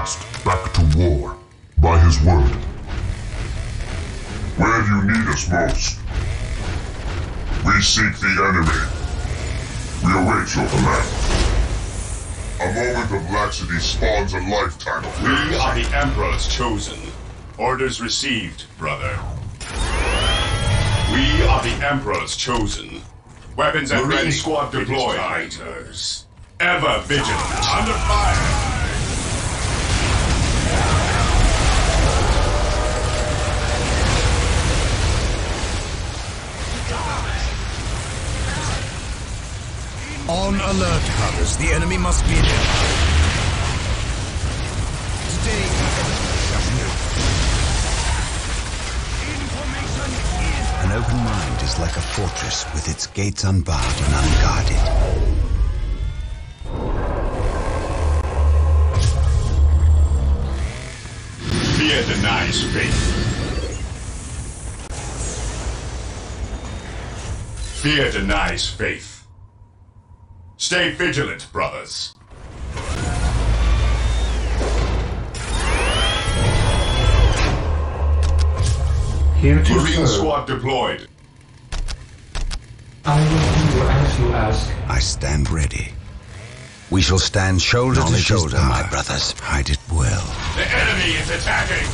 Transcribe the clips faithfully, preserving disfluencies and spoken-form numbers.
last back to war by his word. Where you need us most. We seek the enemy. We await your command. A moment of laxity spawns a lifetime of We are the Emperor's chosen. Orders received, brother. We are the Emperor's chosen. Weapons and Marine squad deployed. Fighters. Ever vigilant. Under fire. On alert, brothers. The enemy must be near. Today, an open mind is like a fortress with its gates unbarred and unguarded. Fear denies faith. Fear denies faith. Stay vigilant, brothers. Here to Marine serve. squad deployed. I will do as you ask. I stand ready. We shall stand shoulder to shoulder, my brothers. Hide it well. The enemy is attacking!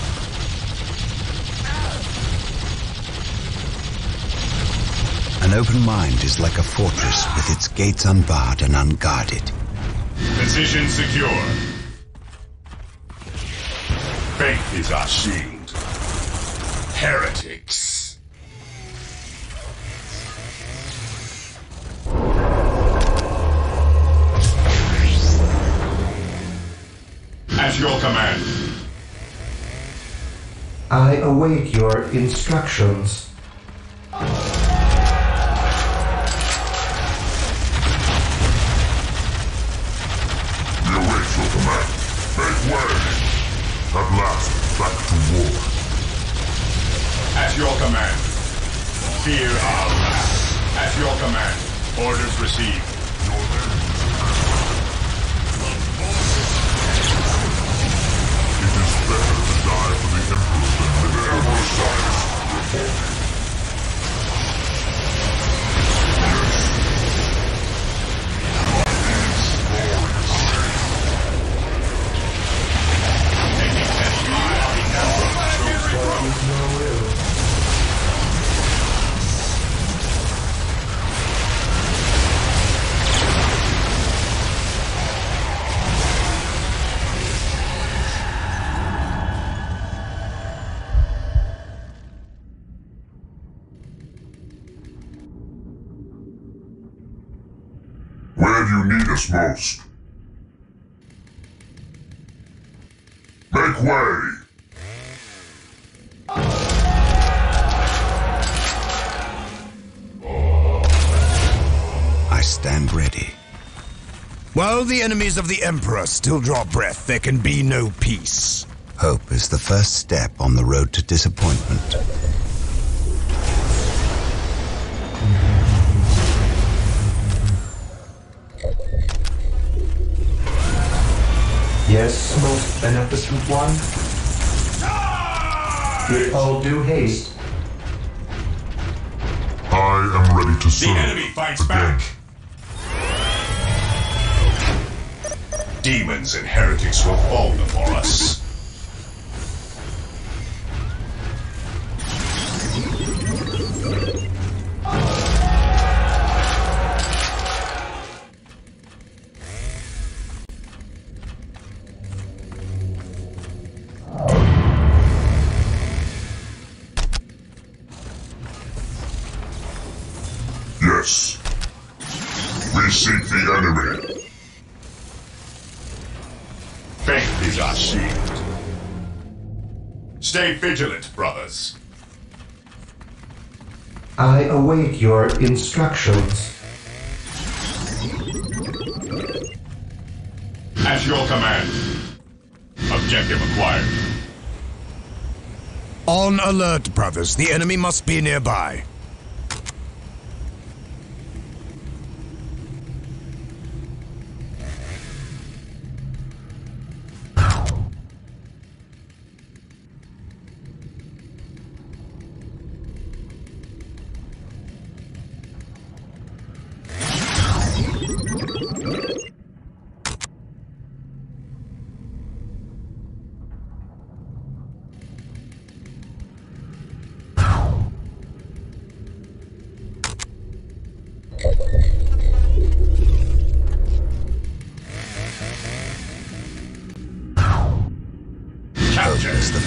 An open mind is like a fortress with its gates unbarred and unguarded. Position secure. Faith is our shield. Heretics. At your command. I await your instructions. At last, back to war. At your command. Fear our wrath. At your command. Orders received. It is better to die for the Emperor than live ever silence reform. Where do you need us most? Make way! I stand ready. while the enemies of the Emperor still draw breath, there can be no peace. Hope is the first step on the road to disappointment. Yes, most beneficent one. With all due haste. I am ready to serve. The enemy fights again. back. Demons and heretics will fall before us. Yes. We seek the enemy. Faith is our shield. Stay vigilant, brothers. I await your instructions. At your command. Objective acquired. On alert, brothers. The enemy must be nearby.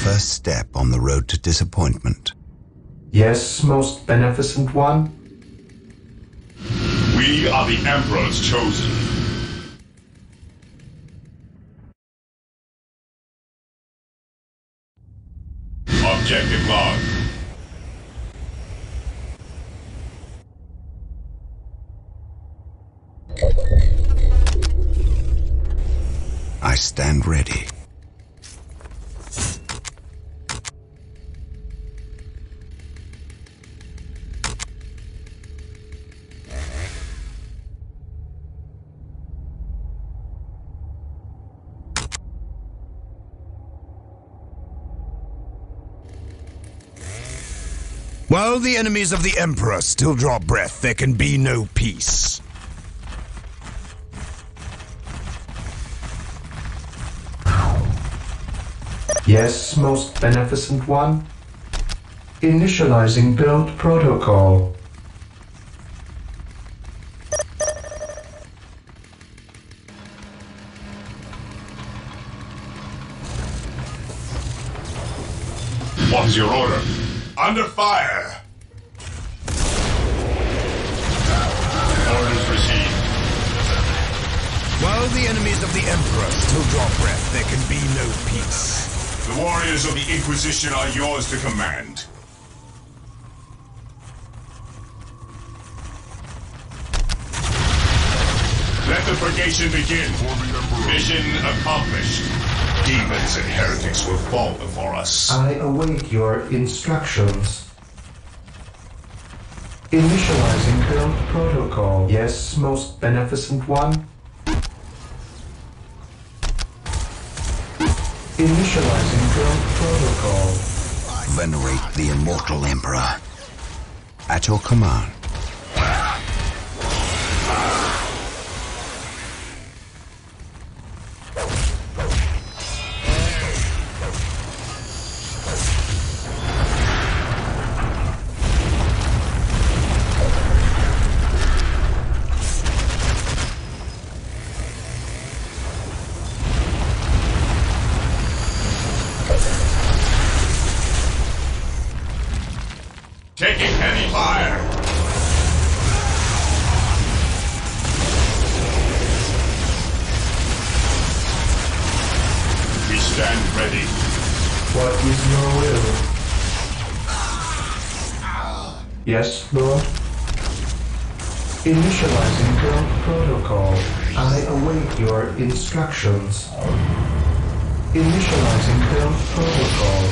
first step on the road to disappointment. Yes, most beneficent one? We are the Emperor's chosen. Objective log. I stand ready. While the enemies of the Emperor still draw breath, there can be no peace. Yes, most beneficent one? Initializing build protocol. What is your order? Under fire! Orders received. While the enemies of the Emperor still draw breath, there can be no peace. The warriors of the Inquisition are yours to command. Let the purgation begin. Mission accomplished. Demons and heretics will fall before us. I await your instructions. Initializing build protocol. Yes, most beneficent one? Initializing build protocol. Venerate the immortal Emperor. At your command. Taking heavy fire! We stand ready. What is your will? Yes, Lord? Initializing build protocol. I await your instructions. Initializing build protocol.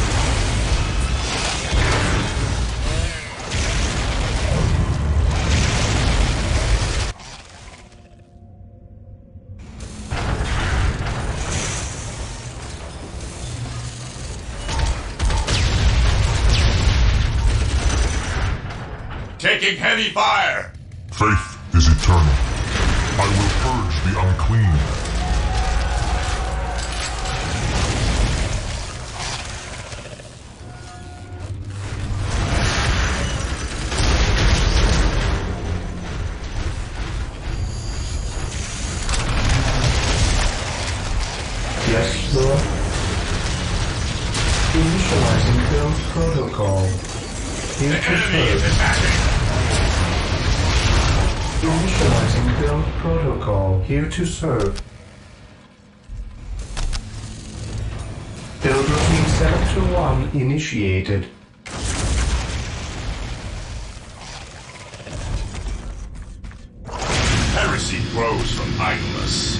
Taking heavy fire! Faith is eternal. I will purge the unclean. Yes, Lord? Initializing build protocol. Here The to enemy is serve. attacking! Initializing build protocol. Here to serve. Build routine seven to one initiated. Heresy grows from idleness.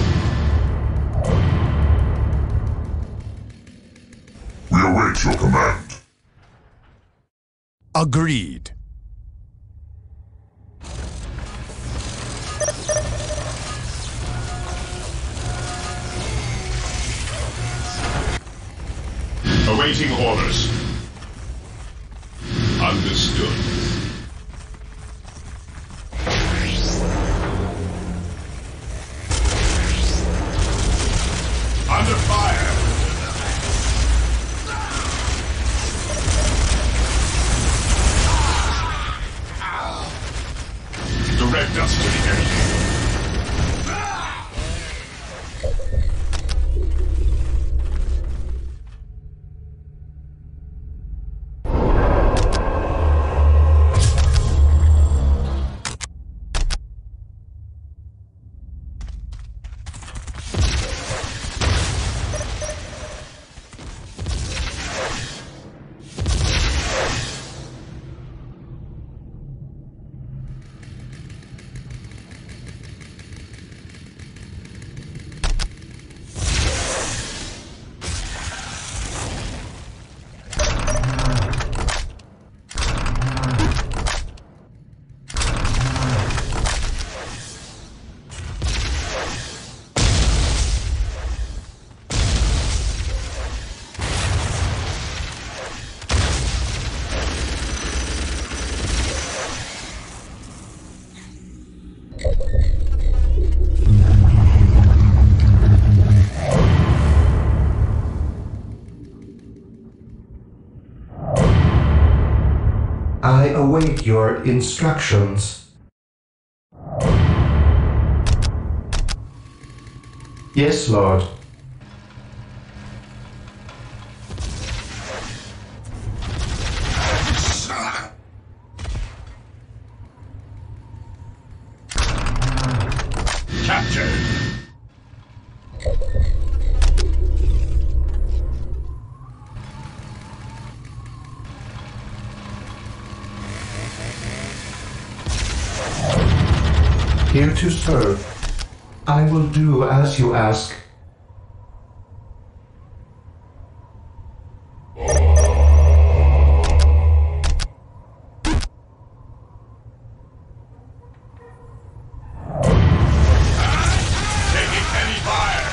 We await your command. Agreed. Awaiting orders. Understood. Under fire! Direct us to the enemy. I await your instructions. Yes, Lord. Captured. Here to serve. I will do as you ask. Taking heavy fire.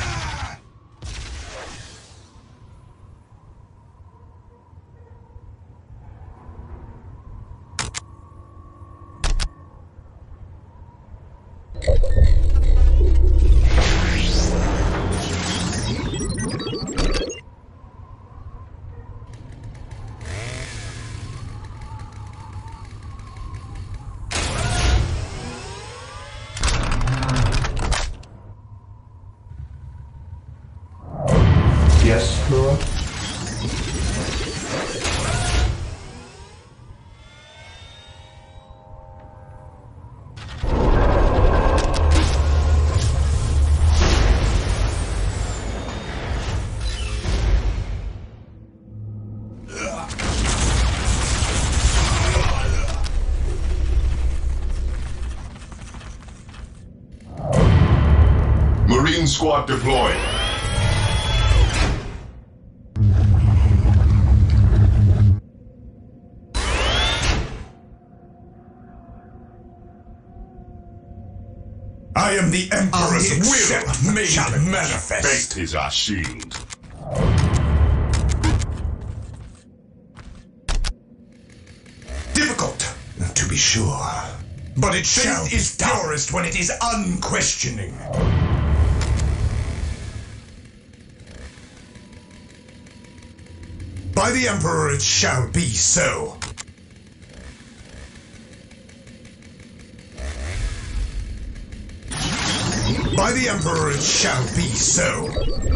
Yes, Lord. Marine squad deployed. I am the Emperor's will made manifest. Fate is our shield. Difficult, to be sure. But its faith is purest when it is unquestioning. By the Emperor it shall be so. By the Emperor it shall be so.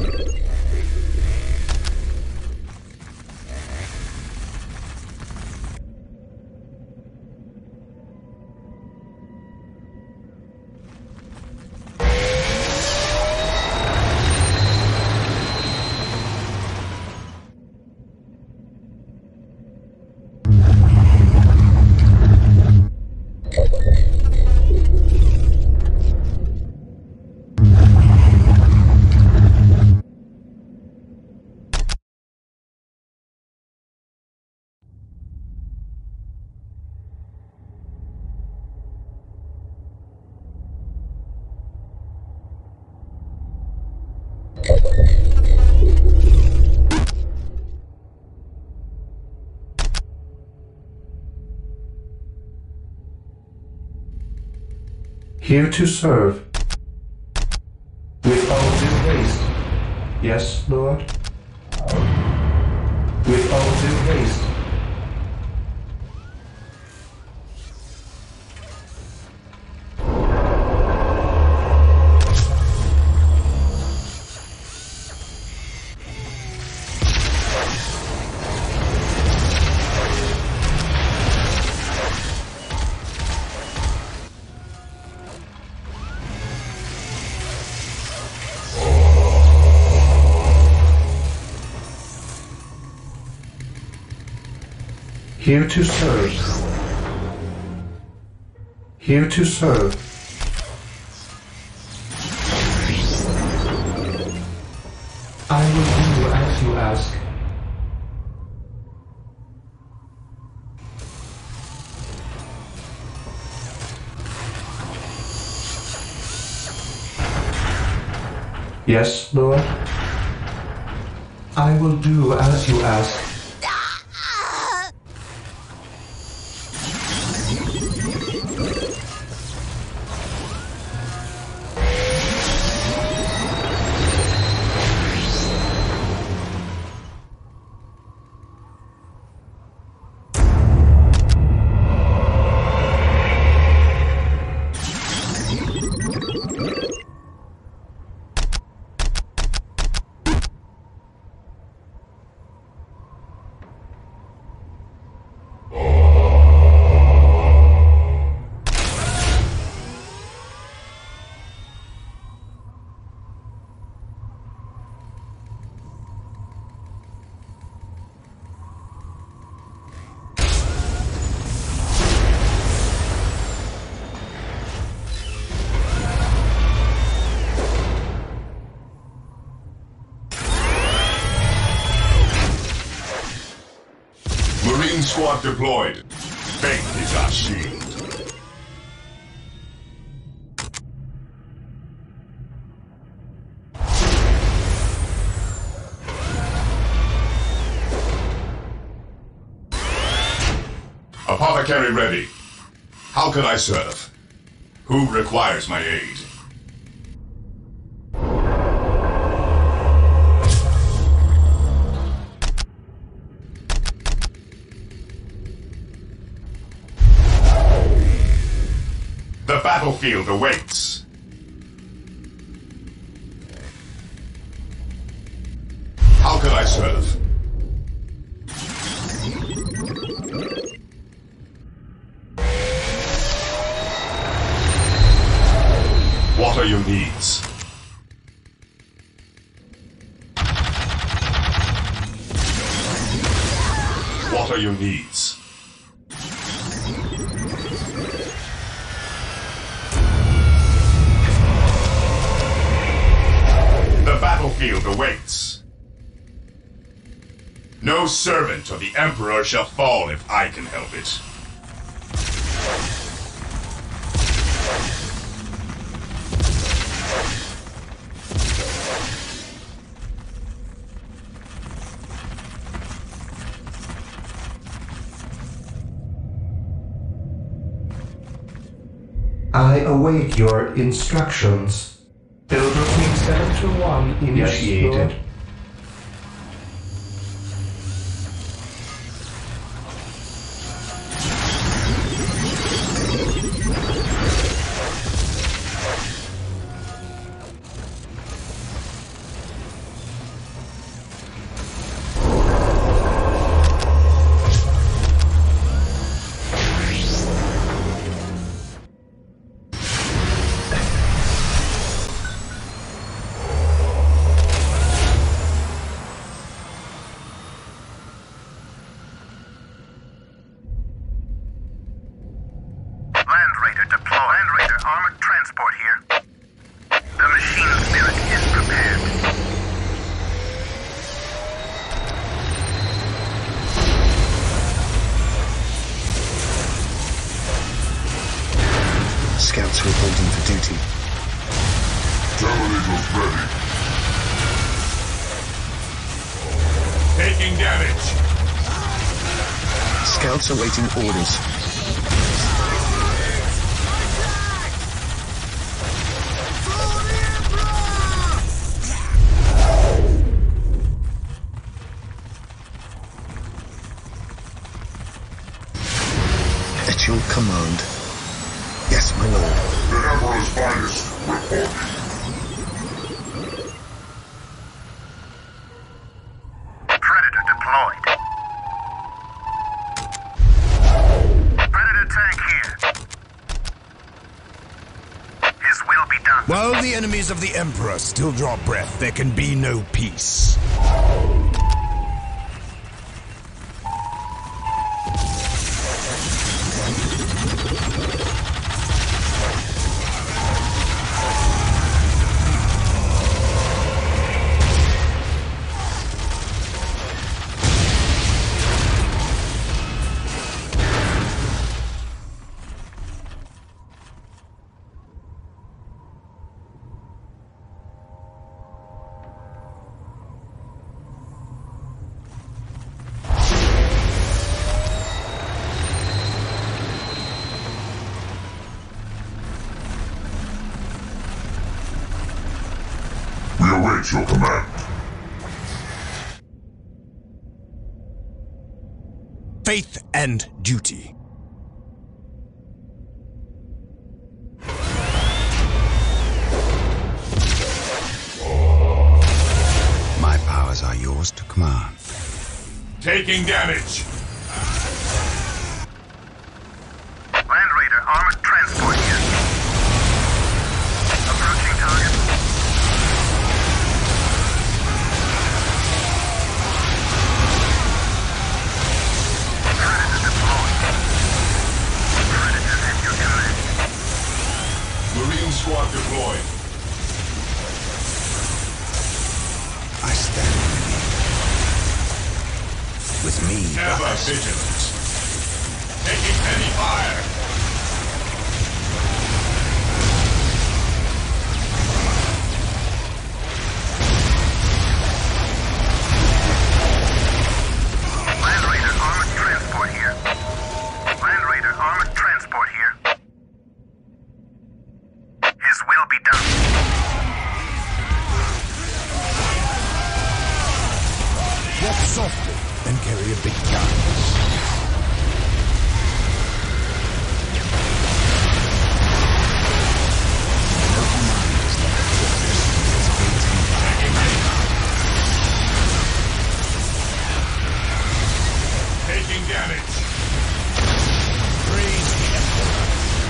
Here to serve. With all due haste. Yes, Lord. With all due haste. Here to serve. Here to serve. I will do as you ask. Yes, Lord. I will do as you ask. Marine squad deployed. Faith is our shield. Apothecary ready. How can I serve? Who requires my aid? The battlefield awaits. How can I serve? What are your needs? What are your needs? The battlefield awaits. No servant of the Emperor shall fall if I can help it. I await your instructions. Build routine seven two one initiated. Scouts reporting for duty. Terminators ready. Taking damage. Scouts awaiting orders. At your command. Yes, my lord. The Emperor's finest reporting. Predator deployed. Predator tank here. His will be done. While the enemies of the Emperor still draw breath, there can be no peace. We await your command. Faith and duty. My powers are yours to command. Taking damage. Land Raider armored transport here. Approaching target. Predator deployed. Predator at your command. Marine squad deployed. I stand with you. With me, Ever vigilant. Taking heavy fire. Land Raider armored transport here. Land Raider armored transport here. His will be done. Walk softly and carry a big gun. Taking damage. Praise the Emperor.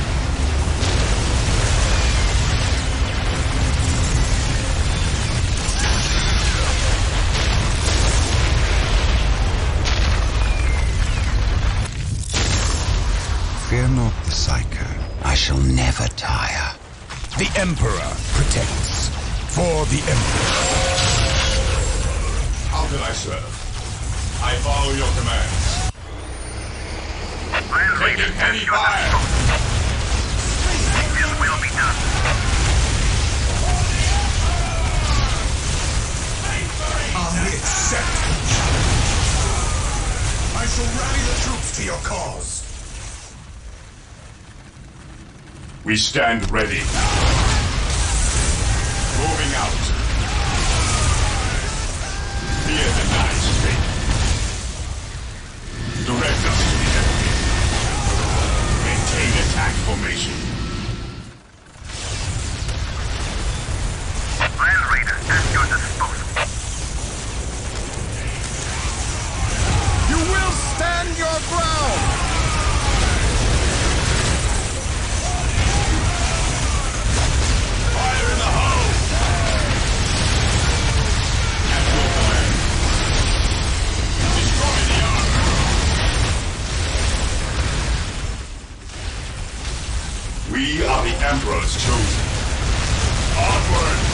Fear not the Psycho. I shall never tire. The Emperor protects. For the Emperor. How can I serve? I follow your commands. Land Raider Taking at heavy your fire. disposal. His will be done. I accept. I shall rally the troops to your cause. We stand ready. Moving out. Fear denies fate. Direct us to the enemy. Maintain attack formation. Land Raider at your disposal. You will stand your ground. Fire in the hole! At your command. Destroy the armor. We are the Emperor's chosen. Onward!